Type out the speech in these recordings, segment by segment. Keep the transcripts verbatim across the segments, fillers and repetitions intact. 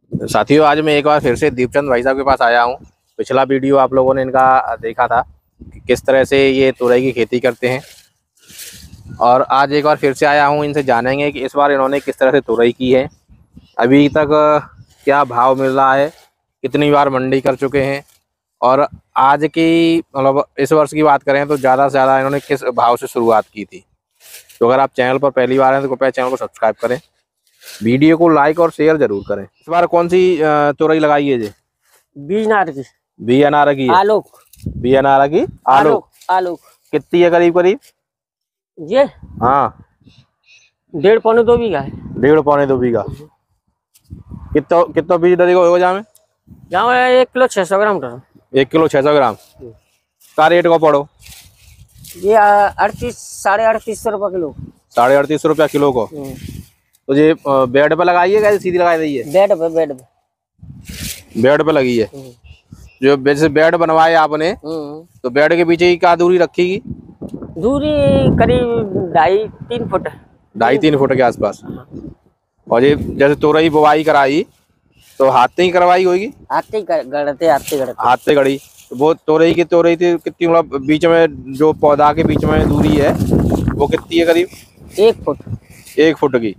साथियों, आज मैं एक बार फिर से दीपचंद भाई साहब के पास आया हूँ। पिछला वीडियो आप लोगों ने इनका देखा था कि किस तरह से ये तुरई की खेती करते हैं, और आज एक बार फिर से आया हूँ। इनसे जानेंगे कि इस बार इन्होंने किस तरह से तुरई की है, अभी तक क्या भाव मिल रहा है, कितनी बार मंडी कर चुके हैं, और आज की मतलब इस वर्ष की बात करें तो ज़्यादा से ज़्यादा इन्होंने किस भाव से शुरुआत की थी। तो अगर आप चैनल पर पहली बार हैं तो कृपया चैनल को सब्सक्राइब करें, वीडियो को लाइक और शेयर जरूर करें। इस बार कौन सी तुरई लगाई है जी? बी अनार की। बी अनार की आलोक। बी अनार की आलोक। आलोक कितनी है करीब करीब? ये हाँ, डेढ़ पौने दो बीघा है। डेढ़ पौने दो बीघा। कितना कितना बीज डलेगा होगा जहाँ में? जहाँ एक किलो छह सौ ग्राम डर। एक किलो छह सौ ग्राम का रेट को पड़ो? ये अड़तीस साढ़े अड़तीस सौ रुपये किलो। साढ़े अड़तीस सौ रुपया किलो को। तो ये बेड पे लगाइए या सीधी लगाई दी है? बेड पे बेड पे बेड पे लगी है। जो जैसे बेड बनवाए आपने तो बेड के पीछे की क्या दूरी रखेगी? दूरी करीब ढाई तीन फुट ढाई तीन फुट के आसपास। और ये जैसे तुरई बुवाई कराई तो हाथ से ही करवाई होगी? हाथ से गड़ते हाथ से गड़ते हाथ से गड़ी। तो वो तुरई की तुरई थी कितनी, मतलब बीच में जो पौधा के बीच में दूरी है वो कितनी है करीब? एक फुट। एक फुट की।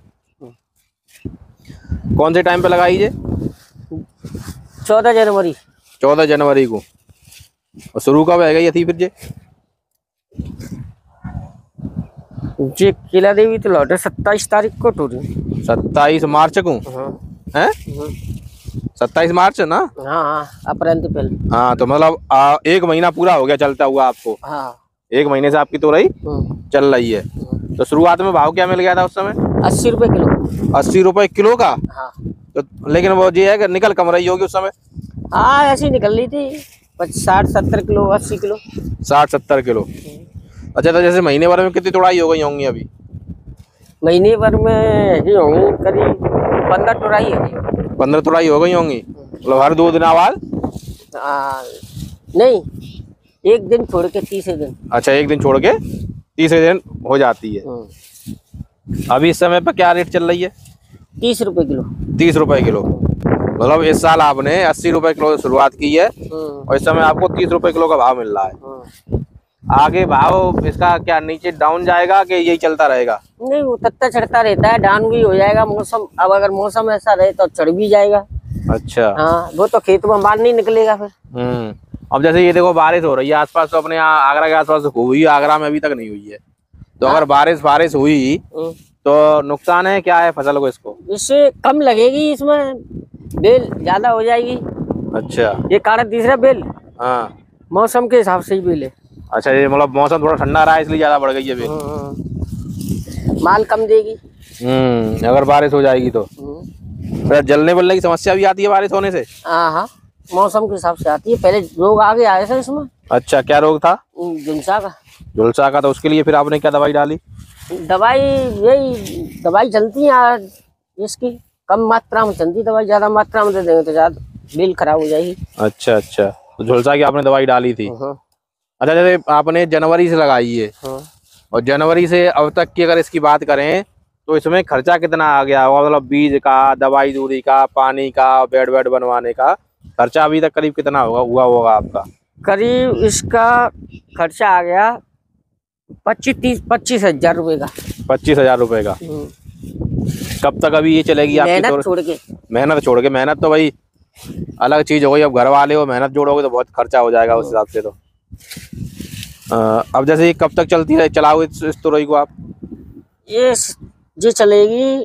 कौन से टाइम पे लगाई ये? चौदह जनवरी। चौदह जनवरी को। और शुरू कब है ये थी फिर ये? जी किला देवी तो लौटे सत्ताईस तारीख को टूटी। सत्ताईस मार्च को है? सत्ताईस मार्च ना? हाँ हाँ, अप्रैल तो पहले। हाँ, तो मतलब आ, एक महीना पूरा हो गया चलता हुआ आपको। हाँ, एक महीने से आपकी तुरई चल रही है। तो शुरुआत में भाव क्या मिल गया था उस समय? अस्सी रुपए किलो। अस्सी रुपए किलो का? हाँ। तो लेकिन वो ये है कि निकल कम रही होगी उस समय? हाँ, ऐसी निकल रही थी साठ सत्तर किलो अस्सी किलो। साठ सत्तर किलो। अच्छा, तो जैसे महीने भर में कितनी तुड़ाई हो गई होंगी अभी? महीने भर में ही होंगी करीब पंद्रह तुड़ाई है। पंद्रह तुड़ाई हो गई होंगी, मतलब हर दो दिन बाद? नहीं, एक दिन छोड़ के तीसरे दिन। अच्छा, एक दिन छोड़ के तीसरे दिन हो जाती है। अभी इस समय पर क्या रेट चल रही है? तीस रुपए किलो। तीस रुपए किलो। मतलब इस साल आपने अस्सी रुपए किलो से शुरुआत की है और इस समय आपको तीस रुपए किलो का भाव मिल रहा है। आगे भाव इसका क्या नीचे डाउन जाएगा कि यही चलता रहेगा? नहीं, वो तत्ता चढ़ता रहता है, डाउन भी हो जाएगा मौसम। अब अगर मौसम ऐसा रहे तो चढ़ भी जाएगा। अच्छा। हाँ, वो तो खेत में माल नहीं निकलेगा फिर। हम्म अब जैसे ये देखो बारिश हो रही है आसपास, तो अपने यहाँ आगरा के आसपास हुई है, आगरा में अभी तक नहीं हुई है। तो अगर बारिश बारिश हुई तो नुकसान है क्या है फसल को? इसको इससे कम लगेगी, इसमें बेल ज्यादा हो जाएगी। अच्छा, ये कारण तीसरा बेल हाँ मौसम के हिसाब से ही बेल है। अच्छा, ये मतलब मौसम थोड़ा ठंडा रहा है इसलिए ज्यादा बढ़ गई है बेल। माल कम देगी हम्म अगर बारिश हो जाएगी तो। फिर जलने बलने की समस्या भी आती है बारिश होने से? हाँ हाँ, मौसम के हिसाब से आती है। पहले रोग आगे आए थे इसमें। अच्छा, क्या रोग था? झुलसा का। झुलसा का। तो उसके लिए फिर आपने क्या दवाई डाली? दवाई यही दवाई चलती है इसकी, कम मात्रा में चलती दवाई, ज्यादा मात्रा में दे देंगे तो ज्यादा बेल खराब हो जाएगी। अच्छा अच्छा, तो झुलसा की आपने दवाई डाली थी। अच्छा, जैसे आपने जनवरी से लगाई है और जनवरी से अब तक की अगर इसकी बात करें तो इसमें खर्चा कितना आ गया होगा? मतलब बीज का, दवाई दूरी का, पानी का, बेड वेड बनवाने का खर्चा अभी तक करीब कितना होगा हुआ होगा आपका? करीब इसका खर्चा आ गया पच्चीस तीस पच्चीस हजार रुपए का। पच्चीस हजार रुपए का। कब तक अभी ये चलेगी आपकी? मेहनत छोड़ के। मेहनत छोड़ के। मेहनत तो भाई अलग चीज हो गई, अब घर वाले हो, मेहनत जोड़ोगे तो बहुत खर्चा हो जाएगा उस हिसाब से। तो आ, अब जैसे ये कब तक चलती है, चलाओ इस, इस तुरई को आप? ये ये चलेगी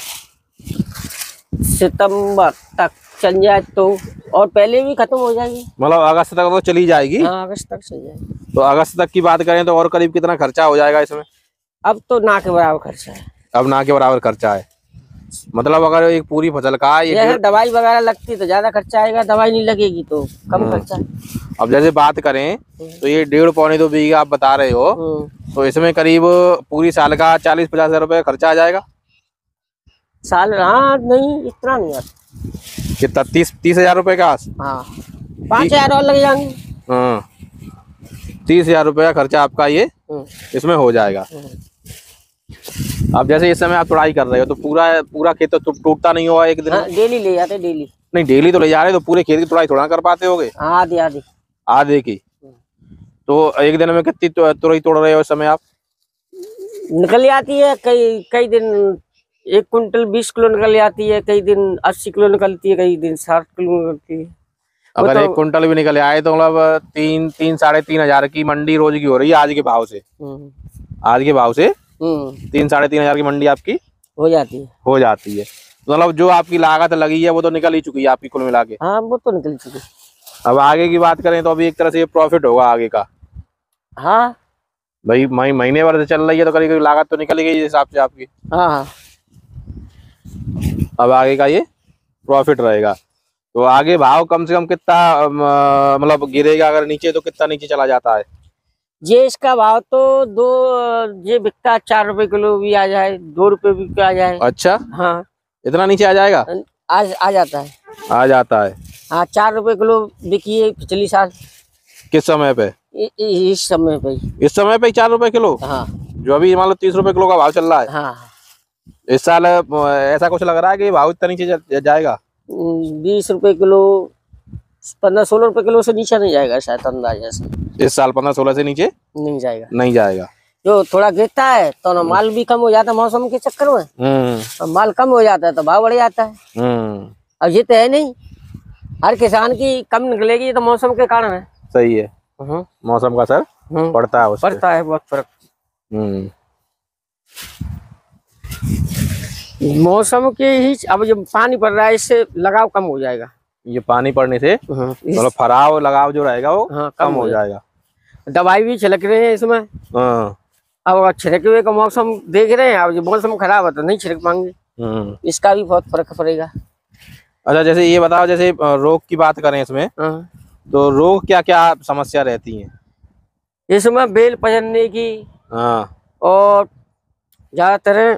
सितंबर तक चल जाए तो, और पहले भी खत्म हो जाएगी। मतलब अगस्त तक तो चली जाएगी? हाँ, अगस्त तक चल जाएगी। तो अगस्त तक की बात करें तो और करीब कितना खर्चा हो जाएगा इसमें? अब तो ना के बराबर खर्चा है। अब ना के बराबर खर्चा है। मतलब अगर एक पूरी फसल का ये, ये दवाई वगैरह लगती तो ज्यादा खर्चा आएगा, दवाई नहीं लगेगी तो कम खर्चा। अब जैसे बात करें तो ये डेढ़ पौने दो बीघा आप बता रहे हो, तो इसमें करीब पूरी साल का चालीस पचास हजार रुपए खर्चा आ जाएगा साल? हाँ, नहीं इतना नहीं आता। कितना? तीस तीस हजार रुपए का? हाँ, पाँच हजार और लग जाएंगे। हाँ, तीस हजार रुपये का खर्चा आपका ये इसमें हो जाएगा। अब जैसे इस समय आप तुड़ाई कर रहे हो तो पूरा पूरा खेत तो टूटता नहीं होगा एक दिन में? डेली ले जाते डेली। नहीं डेली तो ले जा रहे तो पूरे खेत की तुड़ाई थोड़ा कर पाते होगे? आधी आधी आधे की। तो एक दिन में कितनी तुरई तोड़ रहे हो इस समय आप? निकल जाती है कई कई दिन एक कुंटल बीस किलो निकल जाती है, कई दिन अस्सी किलो निकलती है, कई दिन साठ किलो निकलती है। अगर तो, एक कुंटल भी निकल आए तो मतलब तीन तीन साढ़े तीन हजार की मंडी रोज की हो रही है आज के भाव से। आज के भाव से तीन साढ़े तीन हजार की मंडी आपकी हो जाती है हो जाती है मतलब जो आपकी लागत लगी है वो तो निकल ही चुकी है आपकी कुल मिला के। हाँ वो तो निकल चुकी। अब आगे की बात करें तो अभी एक तरह से ये प्रॉफिट होगा आगे का। हाँ भाई मही महीने भर से चल रही है तो करीब करीब लागत तो निकल गई हिसाब से आपकी। हाँ हाँ अब आगे का ये प्रॉफिट रहेगा तो आगे भाव कम से कम कितना मतलब गिरेगा? अगर नीचे तो कितना नीचे चला जाता है? ये इसका भाव तो दो ये बिकता है चार रुपए किलो भी आ जाए, दो रुपए भी आ जाए। अच्छा हाँ इतना नीचे आ जाएगा? आज आ जाता है आ जाता है। हाँ चार रुपए किलो बिकी है पिछली साल। किस समय पे? इ, इ, इस समय पे इस समय पे चार रुपए किलो? हाँ जो अभी मान लो तीस रुपए किलो का भाव चल रहा है। हाँ इस साल ऐसा कुछ लग रहा है कि भाव इतना नीचे जाएगा? बीस रुपए किलो पंद्रह सोलह रुपए किलो से नीचे नहीं जाएगा शायद अंदाजा से। इस साल पंद्रह सोलह से नीचे नहीं जाएगा नहीं जाएगा। जो थोड़ा गिरता है तो ना माल भी कम हो जाता है मौसम के चक्कर में। तो माल कम हो जाता है तो भाव बढ़ जाता है। अब ये तो है नहीं हर किसान की कम निकलेगी तो मौसम के कारण है। सही है मौसम का असर पड़ता है उसपे। पड़ता है बहुत फर्क। मौसम के ही अब जब पानी पड़ रहा है इससे लगाव कम हो जाएगा। ये पानी पड़ने से मतलब फराव लगाव जो रहेगा वो हाँ, कम हो जाएगा। दवाई भी छिड़क रहे हैं इसमें। हाँ। अब छिड़के हुए का मौसम देख रहे हैं, अब जब मौसम खराब है तो नहीं छिड़क पाएंगे। इसका भी बहुत फर्क पड़ेगा। अच्छा जैसे ये बताओ जैसे रोग की बात करें इसमें तो रोग क्या क्या समस्या रहती है इसमें? बेल पजरने की। हाँ। और ज्यादातर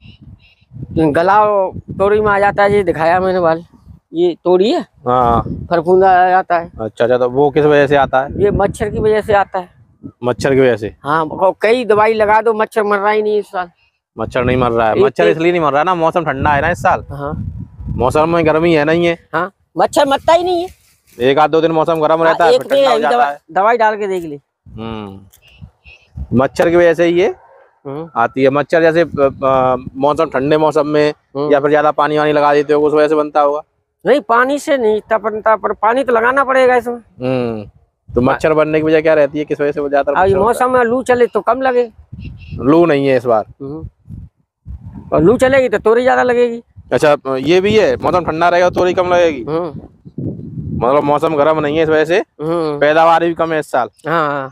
गलाव तोड़ी में आ जाता है। ये दिखाया मैंने बाल ये तोड़ी है। हाँ फरफूंदा आ जाता है। अच्छा अच्छा तो वो किस वजह से आता है? ये मच्छर की वजह से आता है। मच्छर की वजह से? हाँ कई दवाई लगा दो मच्छर मर रहा ही नहीं इस साल। मच्छर नहीं मर रहा है? मच्छर इसलिए नहीं मर रहा है ना मौसम ठंडा है ना इस साल। हाँ मौसम में गर्मी है नहीं है। हाँ मच्छर मरता ही नहीं है। एक आध दो दिन मौसम गर्म रहता है, एक फिर ठंडा हो जाता है। दवाई डाल के देख ली। मच्छर की वजह से ये आती है। मच्छर जैसे मौसम ठंडे मौसम में या फिर ज्यादा पानी वानी लगा देते हो उस वजह से बनता होगा? नहीं पानी से नहीं बनता पर पानी तो लगाना पड़ेगा इसमें। तो मच्छर बनने की वजह क्या रहती है? किस वजह से वो ज्यादा? मौसम में लू चले तो कम लगे। लू नहीं है इस बार और लू चलेगी तो तोरी ज्यादा लगेगी। अच्छा ये भी है मौसम ठंडा रहेगा तोरी कम लगेगी। मतलब मौसम गर्म नहीं है इस वजह से पैदावार भी कम है इस साल। हाँ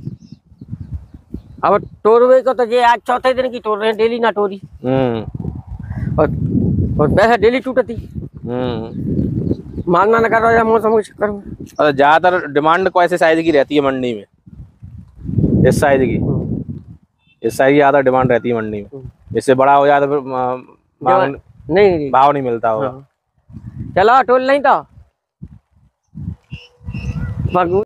अब तोरवे को तो ये आज चौथे दिन की तोड़ रहे हैं डेली ना तोरी। और और पैसा डेली टूटती। मांगना न कर रहा है मौसम के चक्कर में। अच्छा ज्यादातर डिमांड को ऐसे साइज की रहती है मंडी में? इस साइज की इस साइज की ज्यादा डिमांड रहती है मंडी में। इससे बड़ा हो जाता फिर मांग नहीं भाव नहीं मिलता होगा। चलो टोल नहीं तो